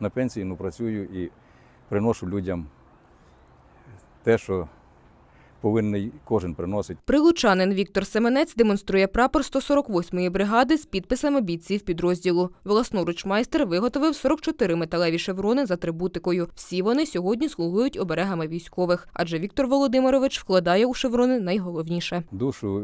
на пенсії, ну працюю і приношу людям те, що повинен кожен приносить. Прилучанин Віктор Семенець демонструє прапор 148-ї бригади з підписами бійців підрозділу. Власноруч майстер виготовив 44 металеві шеврони з атрибутикою. Всі вони сьогодні слугують оберегами військових, адже Віктор Володимирович вкладає у шеврони найголовніше. Душу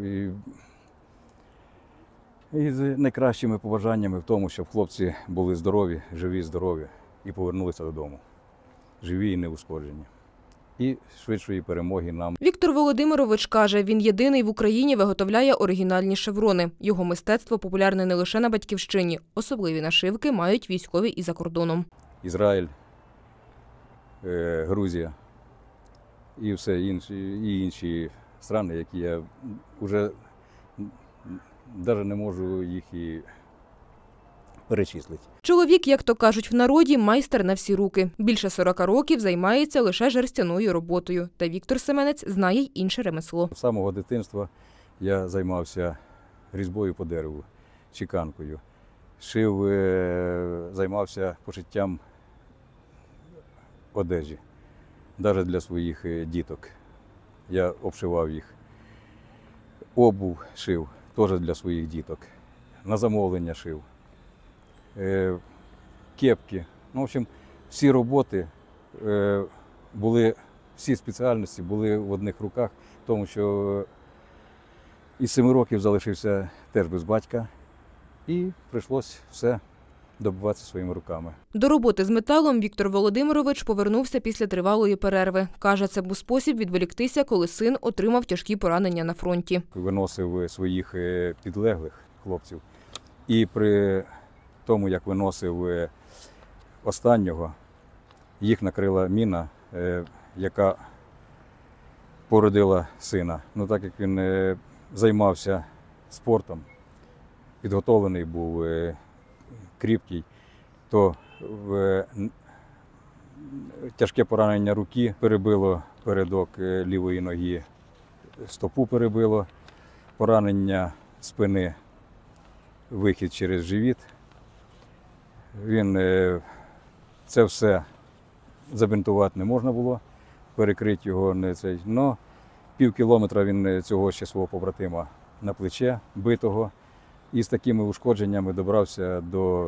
і з найкращими побажаннями в тому, щоб хлопці були здорові, живі, здорові і повернулися додому. Живі і неушкоджені. І швидшої перемоги нам. Віктор Володимирович каже, він єдиний в Україні виготовляє оригінальні шеврони. Його мистецтво популярне не лише на Батьківщині. Особливі нашивки мають військові і за кордоном. Ізраїль, Грузія і інші країни, які я вже навіть не можу їх і перечислити. Чоловік, як то кажуть в народі, майстер на всі руки. Більше 40 років займається лише жерстяною роботою. Та Віктор Семенець знає й інше ремесло. З самого дитинства я займався різьбою по дереву, чеканкою. Шив, займався пошиттям одежі, навіть для своїх діток. Я обшивав їх. Обув шив, теж для своїх діток. На замовлення шив. Кепки. Ну, в общем, всі роботи були, всі спеціальності були в одних руках, тому що із 7 років залишився теж без батька і прийшлося все добиватися своїми руками. До роботи з металом Віктор Володимирович повернувся після тривалої перерви. Каже, це був спосіб відволіктися, коли син отримав тяжкі поранення на фронті. Виносив своїх підлеглих хлопців і при тому, як виносив останнього, їх накрила міна, яка породила сина. Ну, так як він займався спортом, підготовлений був, кріпкий, то тяжке поранення руки перебило передок лівої ноги, стопу перебило, поранення спини, вихід через живіт. Він це все забинтувати не можна було, перекрити його не цей. Но пів кілометра він цього ще свого побратима на плече битого. І з такими ушкодженнями добрався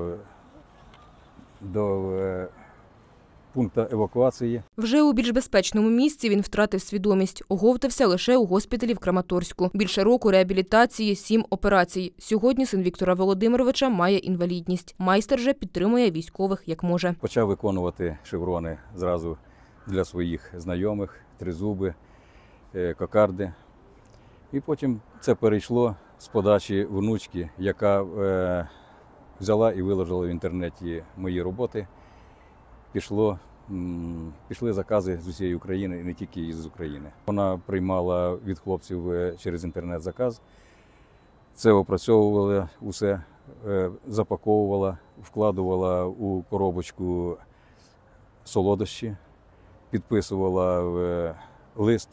до пункту евакуації. Вже у більш безпечному місці він втратив свідомість. Оговтався лише у госпіталі в Краматорську. Більше року реабілітації, 7 операцій. Сьогодні син Віктора Володимировича має інвалідність. Майстер же підтримує військових як може. Почав виконувати шеврони зразу для своїх знайомих, тризуби, кокарди. І потім це перейшло з подачі внучки, яка взяла і виложила в інтернеті мої роботи. Пішли закази з усієї України і не тільки із України. Вона приймала від хлопців через інтернет заказ, це опрацьовувала усе, запаковувала, вкладувала у коробочку солодощі, підписувала лист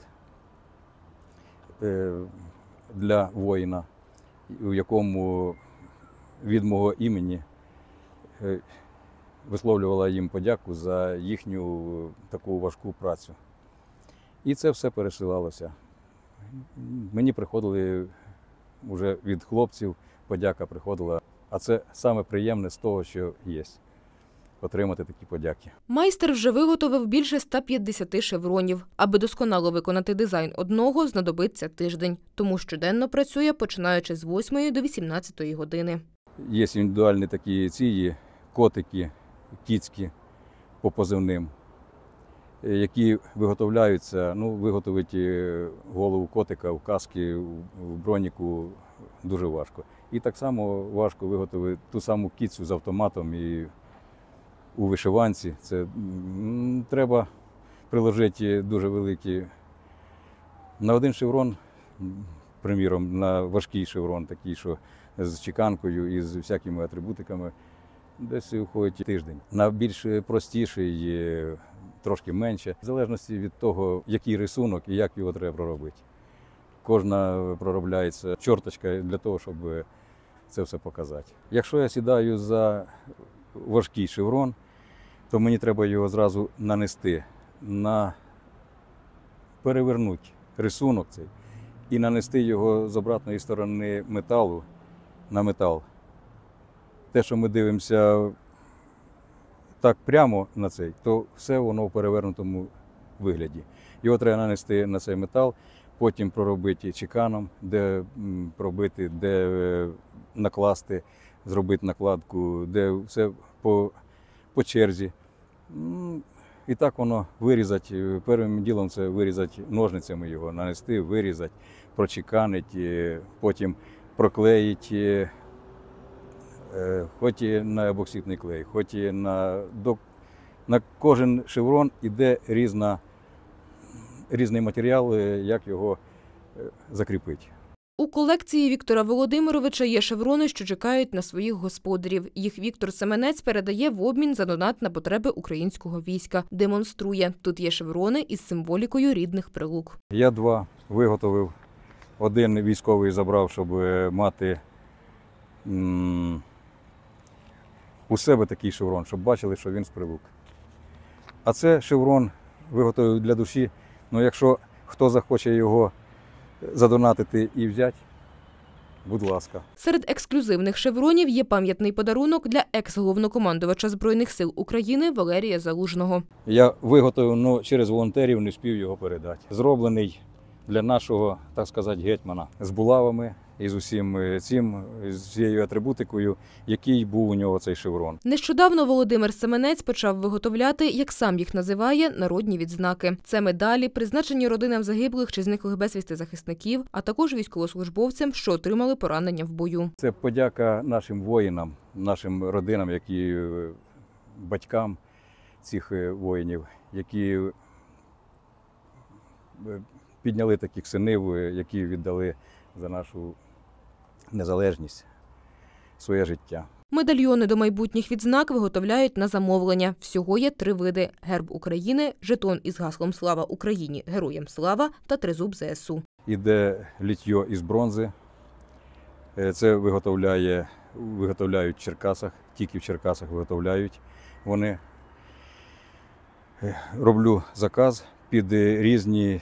для воїна, у якому від мого імені висловлювала їм подяку за їхню таку важку працю. І це все пересилалося. Мені приходили вже від хлопців, подяка приходила. А це саме приємне з того, що є. Отримати такі подяки. Майстер вже виготовив більше 150 шевронів. Аби досконало виконати дизайн одного, знадобиться тиждень. Тому щоденно працює, починаючи з 8 до 18 години. Є індивідуальні такі котики, кіцькі по позивним, які виготовляються, виготовити голову котика в касці, в броніку дуже важко. І так само важко виготовити ту саму кіцю з автоматом і у вишиванці. Це треба приложити дуже великі. На один шеврон, приміром, на важкий шеврон, такий, що з чеканкою і з всякими атрибутиками, десь уходить тиждень. На більш простіший трошки менше, в залежності від того, який рисунок і як його треба проробити. Кожна проробляється чорточка для того, щоб це все показати. Якщо я сідаю за важкий шеврон, то мені треба його зразу нанести, перевернути рисунок цей і нанести його з обратної сторони металу на метал. Те, що ми дивимося так прямо на цей, то все воно в перевернутому вигляді. Його треба нанести на цей метал, потім проробити чеканом, де пробити, де накласти, зробити накладку, де все по черзі. І так воно вирізати. Першим ділом це вирізати ножницями його, нанести, вирізати, прочеканити, потім проклеїти, хоч і на ебоксидний клей, хоч і на кожен шеврон іде різний матеріал, як його закріпити. У колекції Віктора Володимировича є шеврони, що чекають на своїх господарів. Їх Віктор Семенець передає в обмін за донат на потреби українського війська. Демонструє. Тут є шеврони із символікою рідних прилук. Я 2 виготовив. Один військовий забрав, щоб мати у себе такий шеврон, щоб бачили, що він з Прилук. А це шеврон виготовив для душі. Ну, якщо хто захоче його задонатити і взяти, будь ласка. Серед ексклюзивних шевронів є пам'ятний подарунок для екс-головнокомандувача Збройних сил України Валерія Залужного. Я виготовив, але через волонтерів не встиг його передати. Зроблений для нашого, так сказати, гетьмана. З булавами і з усім цим, з цією атрибутикою, який був у нього цей шеврон. Нещодавно Володимир Семенець почав виготовляти, як сам їх називає, народні відзнаки. Це медалі, призначені родинам загиблих чи зниклих безвісти захисників, а також військовослужбовцям, що отримали поранення в бою. Це подяка нашим воїнам, нашим родинам, батькам цих воїнів, які підняли таких синів, які віддали за нашу незалежність своє життя. Медальйони до майбутніх відзнак виготовляють на замовлення. Всього є 3 види – герб України, жетон із гаслом «Слава Україні! Героям слава» та тризуб ЗСУ. Іде літьо із бронзи. Це виготовляють в Черкасах, тільки в Черкасах виготовляють. Вони роблю заказ під різні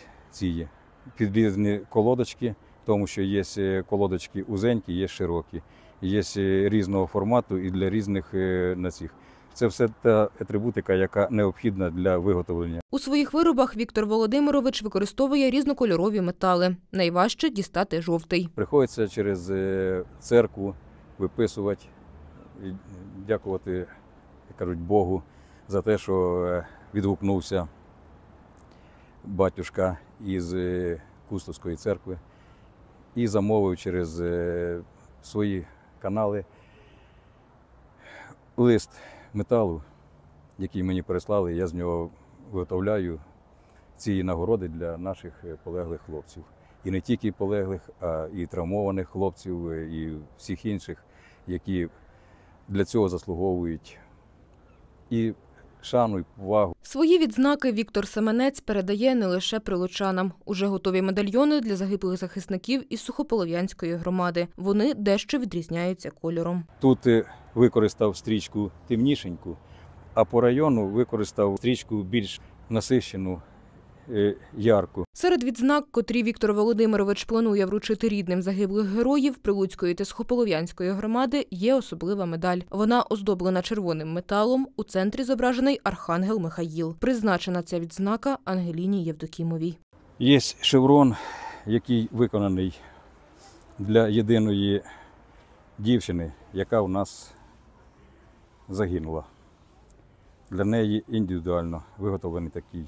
колодочки, тому що є колодочки узенькі, є широкі, є різного формату і для різних націх. Це все та атрибутика, яка необхідна для виготовлення. У своїх виробах Віктор Володимирович використовує різнокольорові метали. Найважче дістати жовтий. Приходиться через церкву виписувати, і дякувати, як кажуть, Богу за те, що відгукнувся батюшка із Кустовської церкви і замовив через свої канали лист металу, який мені переслали. Я з нього виготовляю ці нагороди для наших полеглих хлопців. І не тільки полеглих, а і травмованих хлопців, і всіх інших, які для цього заслуговують і шану, і повагу. Свої відзнаки Віктор Семенець передає не лише прилучанам. Уже готові медальйони для загиблих захисників із Сухополов'янської громади. Вони дещо відрізняються кольором. Тут використав стрічку темнішеньку, а по району використав стрічку більш насищену, ярку. Серед відзнак, котрі Віктор Володимирович планує вручити рідним загиблих героїв Прилуцької та Сухополов'янської громади, є особлива медаль. Вона оздоблена червоним металом, у центрі зображений архангел Михаїл. Призначена ця відзнака Ангеліні Євдокімовій. Є шеврон, який виконаний для єдиної дівчини, яка у нас загинула. Для неї індивідуально виготовлений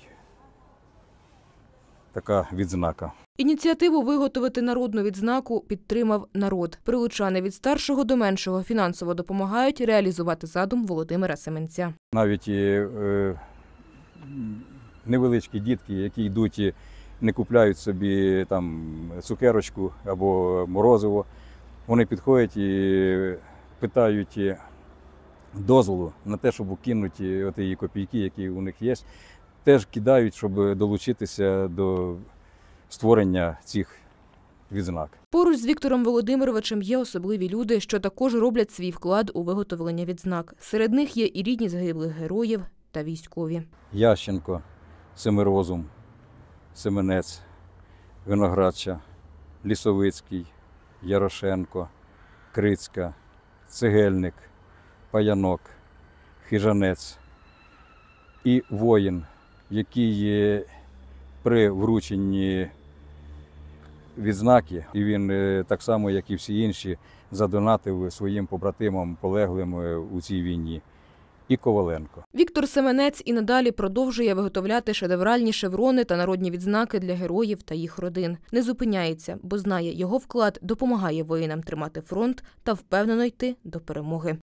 така відзнака. Ініціативу виготовити народну відзнаку підтримав народ. Прилучани від старшого до меншого фінансово допомагають реалізувати задум Володимира Семенця. Навіть невеличкі дітки, які йдуть і не купляють собі там цукерочку або морозиво, вони підходять і питають дозволу на те, щоб кинути оті копійки, які у них є. Теж кидають, щоб долучитися до створення цих відзнак. Поруч з Віктором Володимировичем є особливі люди, що також роблять свій вклад у виготовлення відзнак. Серед них є і рідні загиблих героїв та військові. Ященко, Семирозум, Семенець, Виноградча, Лісовицький, Ярошенко, Крицька, Цегельник, Паянок, Хижанець і воїн, який при врученні відзнаки, і він так само, як і всі інші, задонатив своїм побратимам, полеглим у цій війні. І Коваленко. Віктор Семенець і надалі продовжує виготовляти шедевральні шеврони та народні відзнаки для героїв та їх родин. Не зупиняється, бо знає, його вклад допомагає воїнам тримати фронт та впевнено йти до перемоги.